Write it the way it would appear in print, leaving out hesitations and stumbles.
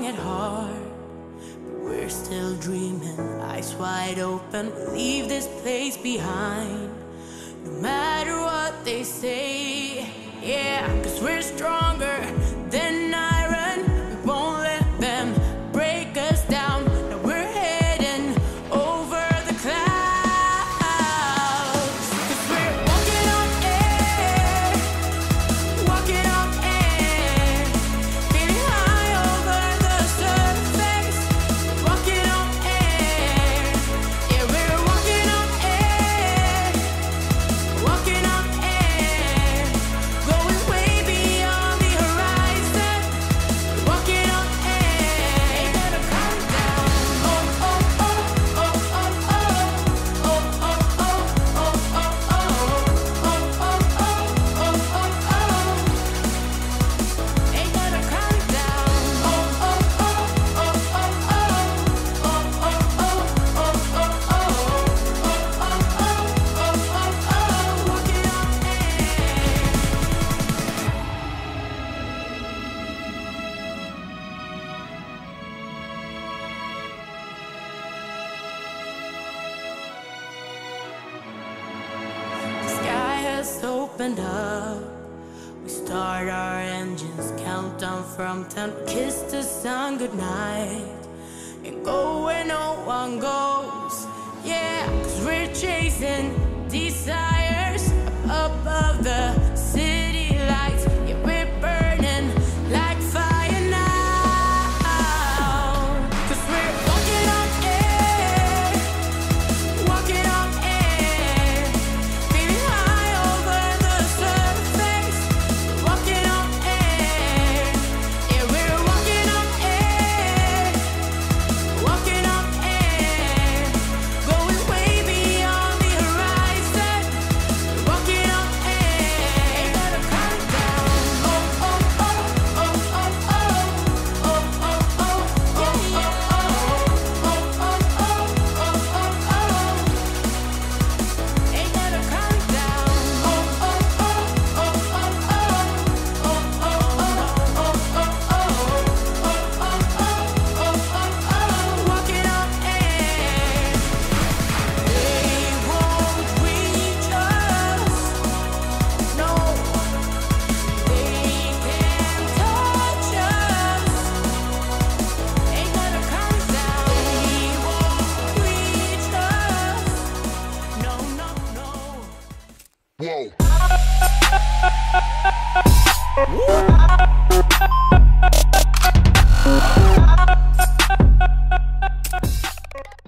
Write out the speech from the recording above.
strong at heart, but we're still dreaming, eyes wide open. We'll leave this place behind, no matter what they say. Yeah, 'cause we're stronger than iron. We won't let them break us down. Now we're heading over the clouds, 'cause we're walking on air, walking on air, feeling high over the surface, walking on air. Yeah, we're walking on air, walking on air, going way beyond the horizon, walking on air. Ain't gonna come down. Oh, oh, oh, oh, oh, oh, oh, oh, oh, oh, oh, oh, oh, oh, oh, oh. Ain't gonna come down. Oh, oh, oh, oh, oh, oh, oh, oh, oh, oh, oh, oh, walking on air. The sky has opened up. We start our engines, countdown from 10. Kiss the sun goodnight and go where no one goes. Yeah, 'cause we're chasing desires up above the city lights. Yeah, we're burning like fire now, 'cause we're walking on air, walking on air, feeling high over the surface, walking on air. Yeah, we're walking on air, walking on air, going way beyond the horizon, walking on air. Ain't gonna come down. Oh, oh, oh, oh, oh, oh, oh, oh, oh, oh, yeah, yeah, oh, oh, oh, oh, oh, oh, oh. Ain't gonna come down. Oh, oh, oh, oh, oh, oh, oh, oh, oh, oh, oh, walking on air. They won't reach us. No, they can't touch us. Ain't gonna come down. They won't reach us. No, no, no. Whoa.